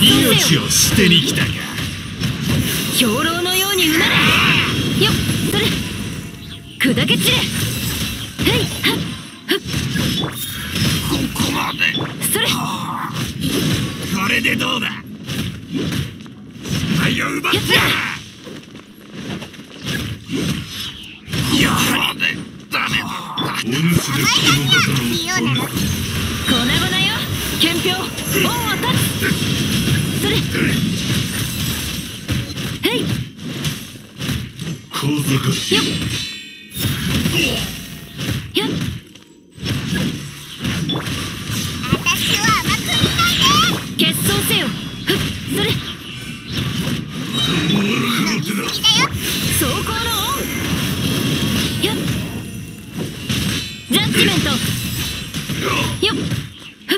命を捨てに来たか。 兵糧のようにうなれ。よっ、それ砕け散れ。はいはっはっ。 ここまで。 それこれでどうだ。愛を奪ってやはりダメだ。お主でこの方の粉々よ、憲兵、恩を断つ。それへい小賢しい。 よっやっ。決闘せよ。ふっ、それ走行の恩。やっ。ジャッジメント。よっ。ふっ。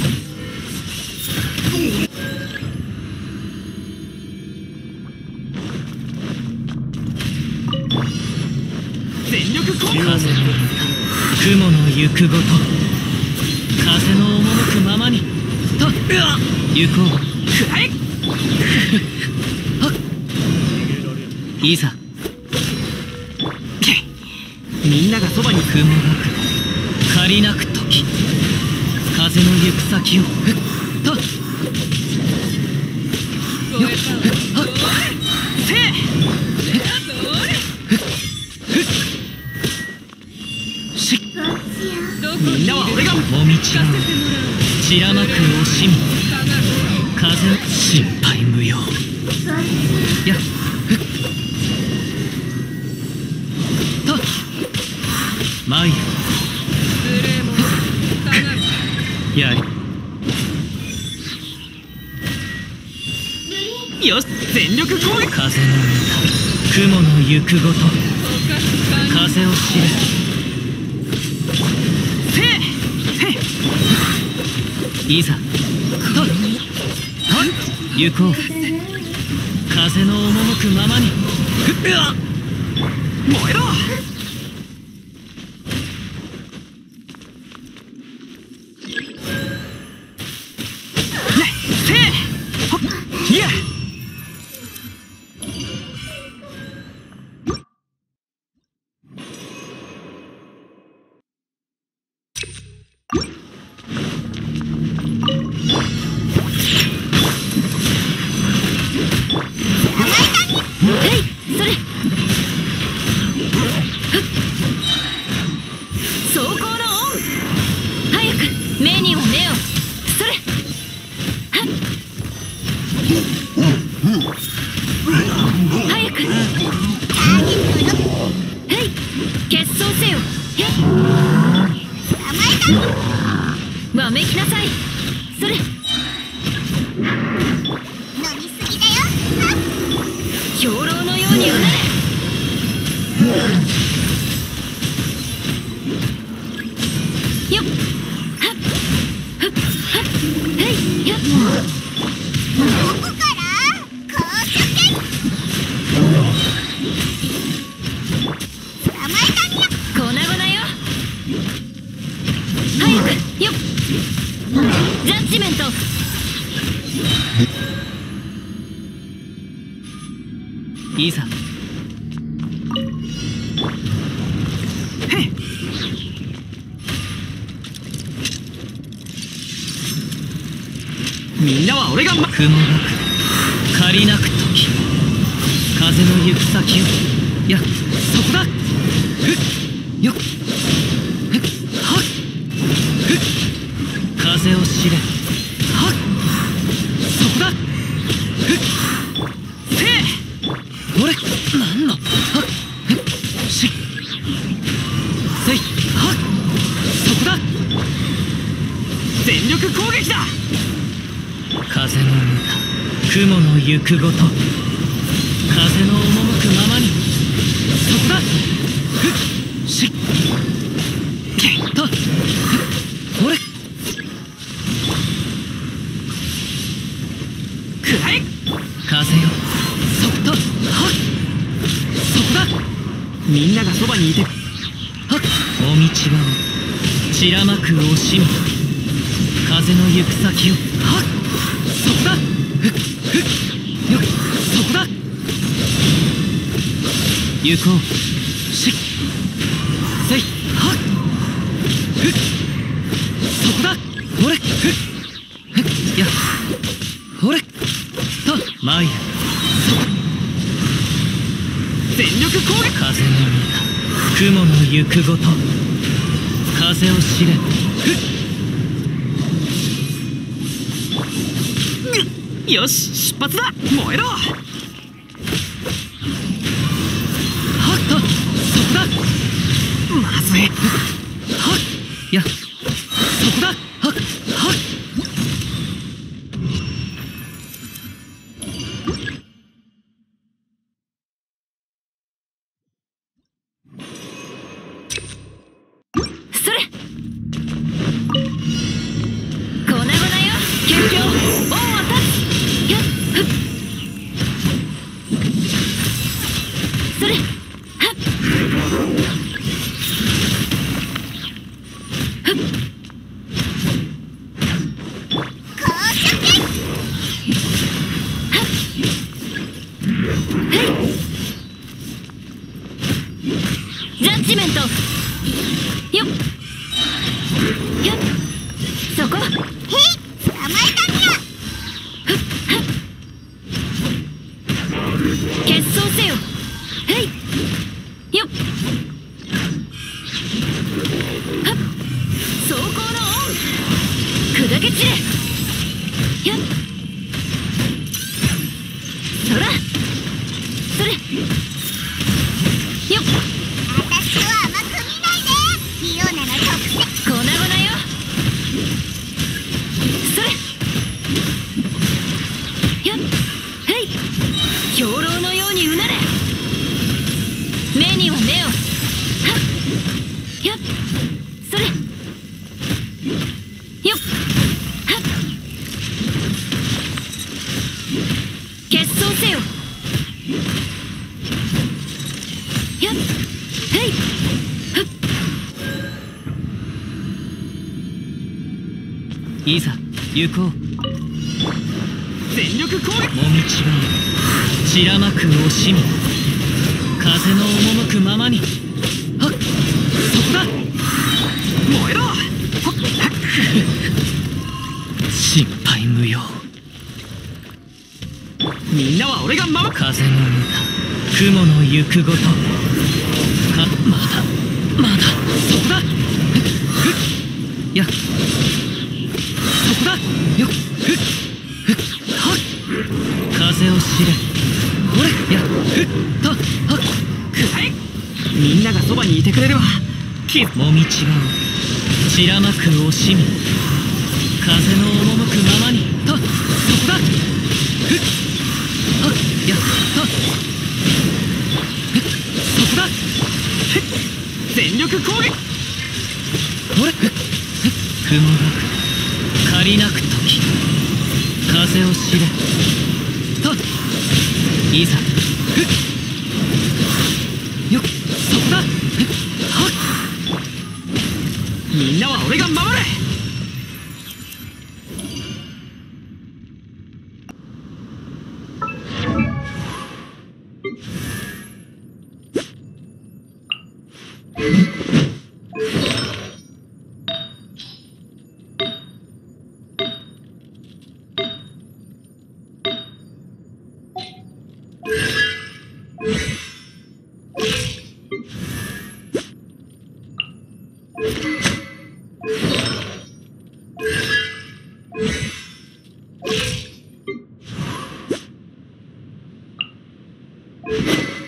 全力攻撃。 風の雲の行くごと、風の赴くままにと行こう。 くらえ。 いざ。 みんながそばに。 雲なく仮なく時、風の行く先をとよっせしっ。 みんなは俺が。 もみちが散らまく惜しみ、風心配無用。やっと参る。やりよし、全力攻撃。 風の歌、雲の行くごと、風を知れ。いざと行こう。風の赴くままに燃えろ。いやわめきなさい。それ兵糧のようにうなれ。よっはっはっはっ。へいやっ。粉々よ。早くよっ。ジャッジメント。 いざ。 みんなは俺が。 雲なく仮なく時、風の行く先を。やそこだ。ふっよっふっはっふっ。風を知れ。はっそこだ。ふっせえ。俺なんのはっふっしっせいはっそこだ。 全力攻撃だ。 風の歌、雲の行くごと、風の赴くままにそこだ。ふっしっけっと俺くらえ。 風よそっとはっそこだ。 みんながそばにいて。 はっお道場を散らまく惜しみ、風の行く先を。はっそこだ。 よっ、そこだ。行こう。しっせいはっふっ、そこだ。ほれふっふっ、やほれと参る。全力攻撃。風の見た雲の行くごと、風を知れ。ふっ、よし出発だ。燃えろ。はっとそこだ。まずい。はっやそこだ。はっはっ。 それ粉々よ。究極王は立つ。やっふっ、それはっふっ、ジャッジメント。よっよっ、そこ。へい、捕まえたにゃ。ふっふっ、決闘せよ。へいよっ、はっ、走行のオン。砕け散れ。やっそらそれよっ。 私を甘く見ないで。リオナの特性。 粉々よ。それやっへい、兵糧のようにうなれ。目には目を。はっやっそれよっはっ、決闘せよ。やっへいふっ、 いざ行こう。 全力攻撃。 もみちが散らまく惜しみ、風の赴くままに。はっそこだ。 燃えろ。 心配無用。 みんなは俺が守る。 風の見た雲の行くごと、まだそこだ。ふっやそこだ。よっふっふっはっ、風を知れ。ほれやふっとはっ、 くらえ。みんながそばにいてくれれば。 もみちが散らまく惜しみ、風の赴くままに。とそこだ。ふっはっやとふっ、そこだ。 ふっ、全力攻撃。 ほれふっふっ、雲が借りなく時、風を知れ。といざふっよっ、そこだ。ふっはっ、 みんなは俺が守れ。 you